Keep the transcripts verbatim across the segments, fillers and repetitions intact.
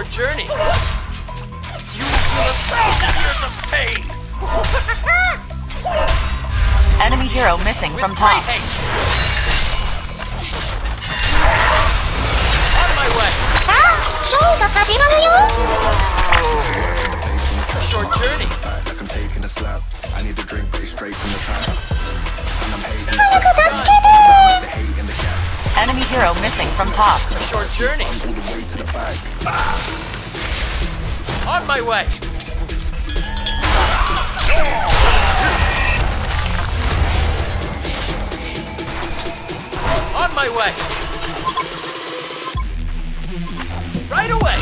short journey. You will feel a thousand years of pain. Enemy hero missing With from top. great haste. On my way. A short journey. Like I'm taking a slap. I need a drink, but it's straight from the trap. And I'm hating the hate in the gap. Enemy hero missing from top. A short journey. All the way to the back. On my way. On my way. Right away.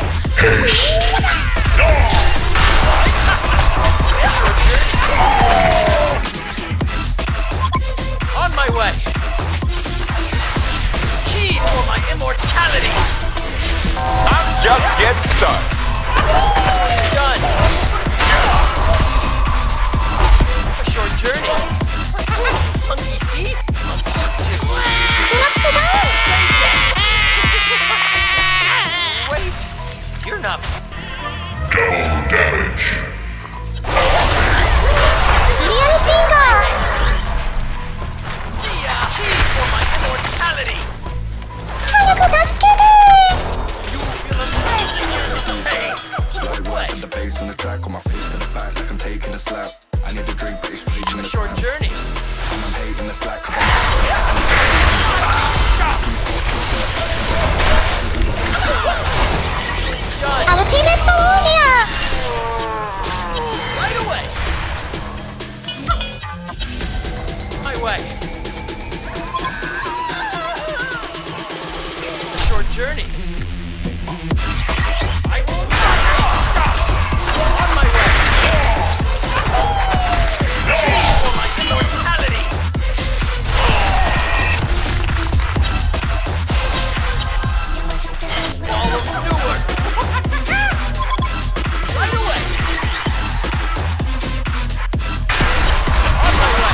On my way. Cheese for my immortality. I'm just getting started. Done. A short journey. Monkey see? Monkey do. Wait, you're not. Double damage. See ya. Cheese for my immortality. You will feel a thousand years of pain. Like working the bass on the track, on my face to the back, like I'm taking a slap. I need a drink, but it's straight from A the short trap. journey. And I'm hating the slack. Done. Right away. My way. A short journey. I will not stop. On my way. Cheese for my immortality. All of Newerth. Right away. On my way.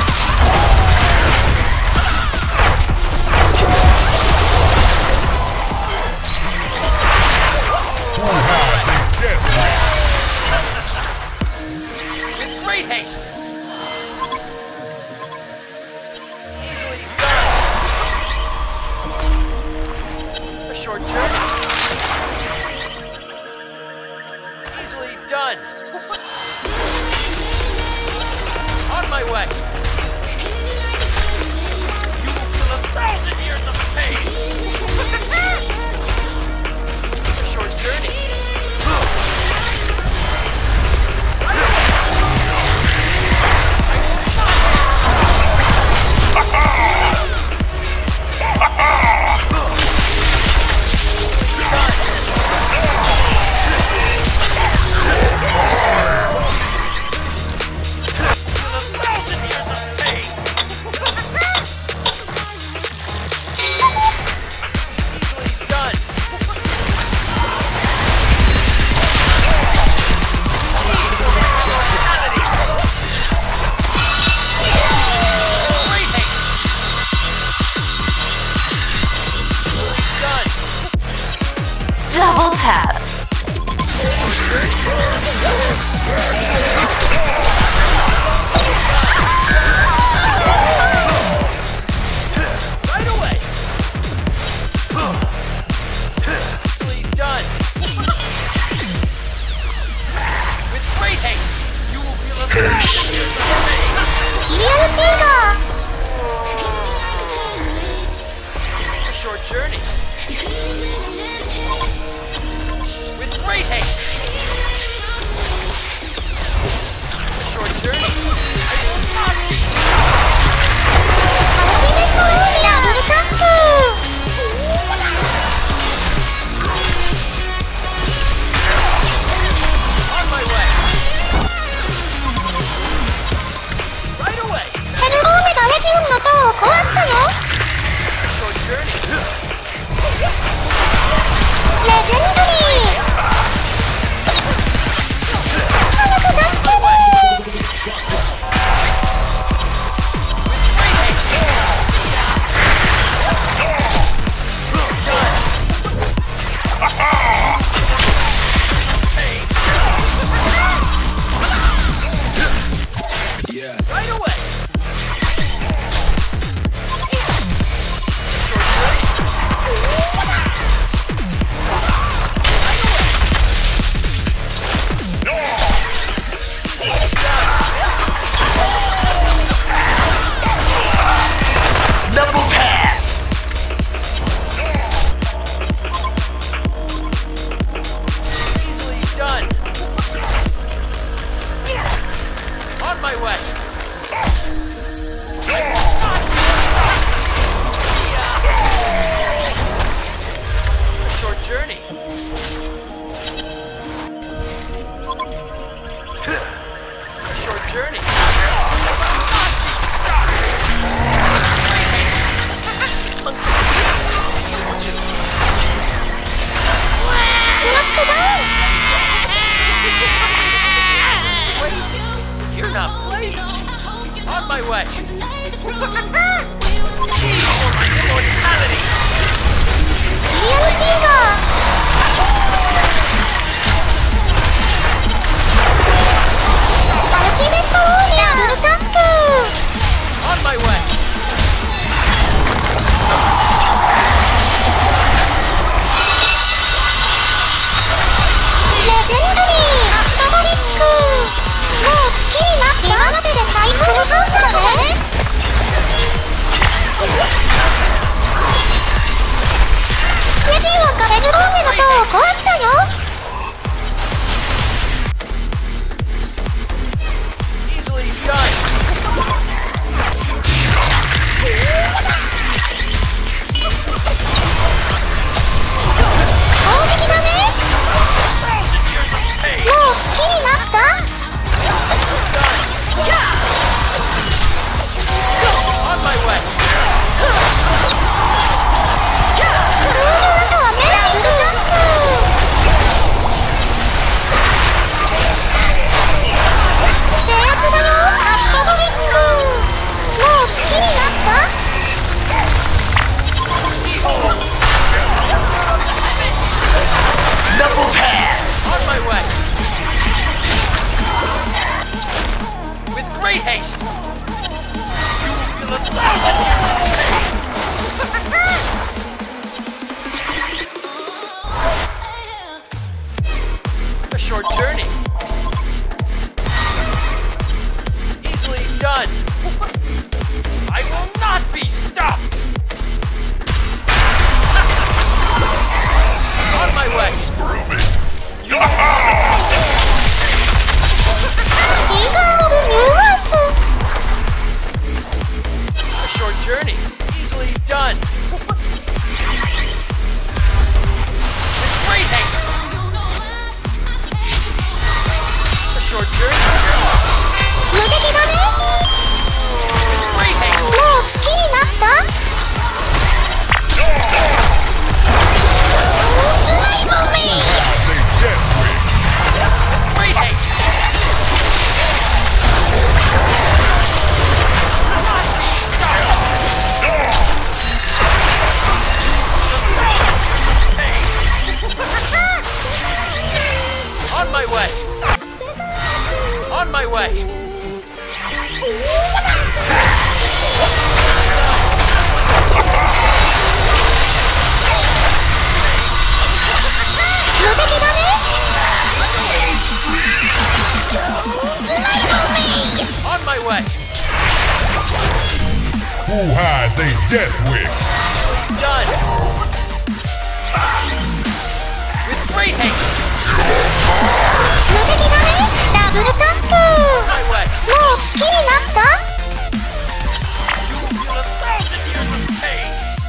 With great haste. Easily done. A short journey. Easily done. On my way. You will feel a thousand years of pain. A short journey. Right away. I will a thousand years of pain. Easily done. Immortality. Great haste. Done. Double tap. Right away. Easily done. With great haste, you will feel a thousand years of pain. A short journey. With great haste. A short journey. I will not be on my way. Right away. Short journey. way. Key for immortality. シリアルシンガーアルティメットウォーリアーダブルタップ On my way. レジェンドリーハットボリックもう好きになって今までで最高のチャンスだねレジンはカレルローネの塔を壊したよ Easily done. 攻撃だね Thousand years of pain. もう好きになった On my way. クールアンドアメージングジャンプ制圧だよハットボリックもう好きになった Double tap! On my way. With great haste. You will feel a thousand years of pain. A short journey. Easily done. I will not be stopped. On my way. シーガーオブニューワース A short journey. Easily done. With great haste. A short journey. 無敵だね Great haste. もう好きになった Label me! Great haste. On my way. On my way. 無敵だね On my way. Who has a death wish? Done. With great haste. 無敵だねダブルタップ My way. もう好きになった You will feel a thousand years of pain.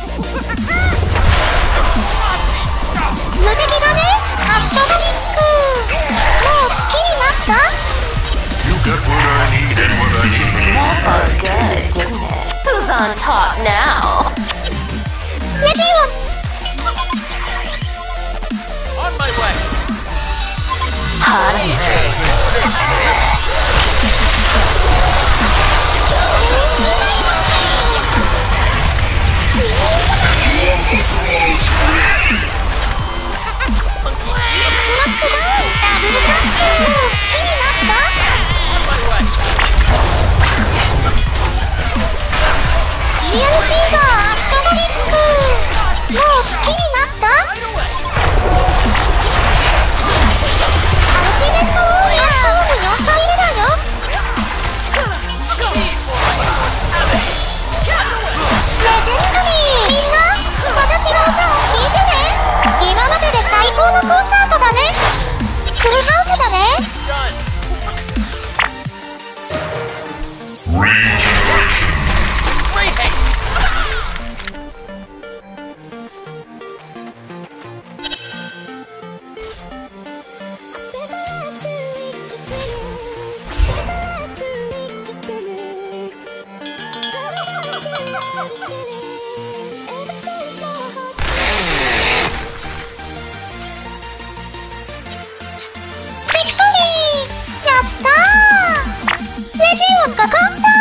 Not be stopped. 無敵だねハットボリックもう好きになった You got what I need and what I need. That felt good, didn't it? Who's on top now? レジンは On my way. Hot streak. Koomanp!